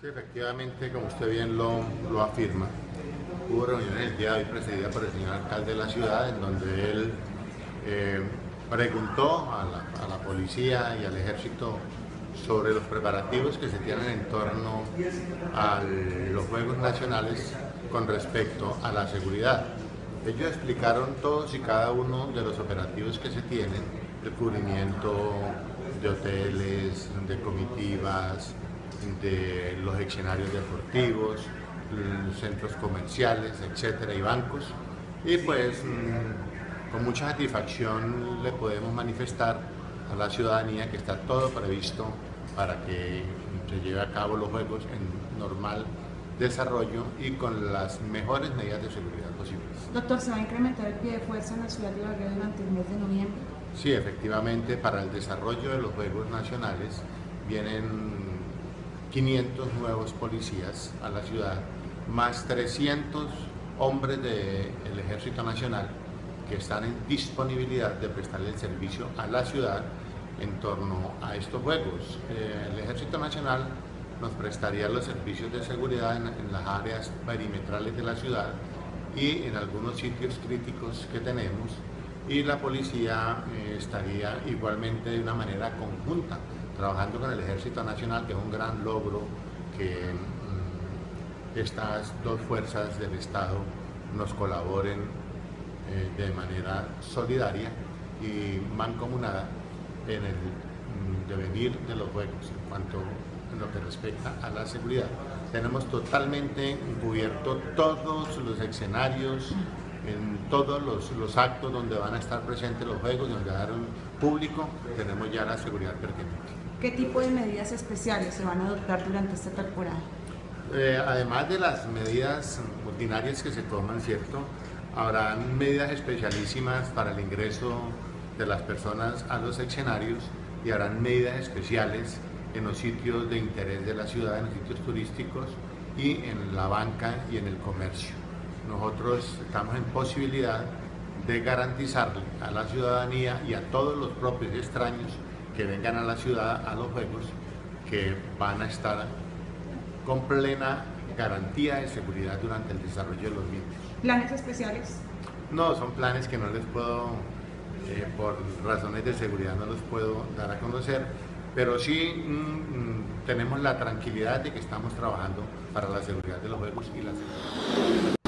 Sí, efectivamente, como usted bien lo afirma, hubo reuniones el día de hoy presidida por el señor alcalde de la ciudad, en donde él eh, preguntó a la policía y al ejército sobre los preparativos que se tienen en torno a los Juegos Nacionales con respecto a la seguridad. Ellos explicaron todos y cada uno de los operativos que se tienen, el cubrimiento de hoteles, de comitivas, de los escenarios deportivos, centros comerciales, etcétera, y bancos. Y pues con mucha satisfacción le podemos manifestar a la ciudadanía que está todo previsto para que se lleve a cabo los Juegos en normal desarrollo y con las mejores medidas de seguridad posibles. Doctor, ¿se va a incrementar el pie de fuerza en la ciudad de Ibagué durante el mes de noviembre? Sí, efectivamente, para el desarrollo de los Juegos Nacionales vienen 500 nuevos policías a la ciudad, más 300 hombres del Ejército Nacional que están en disponibilidad de prestarle el servicio a la ciudad en torno a estos Juegos. El Ejército Nacional nos prestaría los servicios de seguridad en las áreas perimetrales de la ciudad y en algunos sitios críticos que tenemos, y la policía estaría igualmente de una manera conjunta trabajando con el Ejército Nacional, que es un gran logro que estas dos fuerzas del Estado nos colaboren de manera solidaria y mancomunada en el devenir de los Juegos. En lo que respecta a la seguridad, tenemos totalmente cubierto todos los escenarios, en todos los actos donde van a estar presentes los Juegos, donde va a dar un público, tenemos ya la seguridad pertinente. ¿Qué tipo de medidas especiales se van a adoptar durante esta temporada? Además de las medidas ordinarias que se toman, ¿cierto? Habrán medidas especialísimas para el ingreso de las personas a los escenarios y habrán medidas especiales en los sitios de interés de la ciudad, en los sitios turísticos y en la banca y en el comercio. Nosotros estamos en posibilidad de garantizarle a la ciudadanía y a todos los propios y extraños que vengan a la ciudad a los Juegos que van a estar con plena garantía de seguridad durante el desarrollo de los mismos. ¿Planes especiales? No, son planes que no les puedo, por razones de seguridad no los puedo dar a conocer, pero sí tenemos la tranquilidad de que estamos trabajando para la seguridad de los Juegos y la seguridad.